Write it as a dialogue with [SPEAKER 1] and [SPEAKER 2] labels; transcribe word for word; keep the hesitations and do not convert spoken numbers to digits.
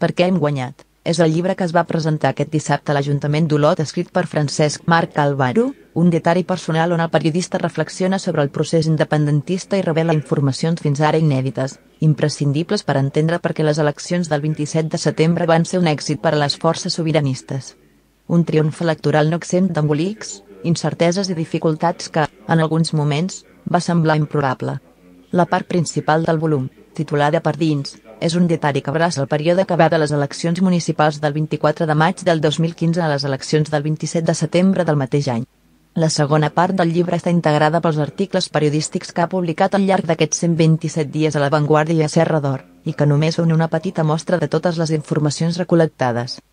[SPEAKER 1] Per què hem guanyat? És el llibre que es va presentar aquest dissabte a l'Ajuntament d'Olot, escrit per Francesc Marc Álvaro, un dietari personal on el periodista reflexiona sobre el procés independentista i revela informacions fins ara inèdites, imprescindibles per entendre per què les eleccions del vint-i-set de setembre van ser un èxit per a les forces sobiranistes. Un triomf electoral no exempt d'embolics, incerteses i dificultats que, en alguns moments, va semblar improbable. La part principal del volum, titulada Per dins, és un dietari que abraça el període que va de les eleccions municipals del vint-i-quatre de maig del dos mil quinze a les eleccions del vint-i-set de setembre del mateix any. La segona part del llibre està integrada pels articles periodístics que ha publicat al llarg d'aquests cent vint-i-set dies a La Vanguardia i a Serra d'Or, i que només són una petita mostra de totes les informacions recol·lectades.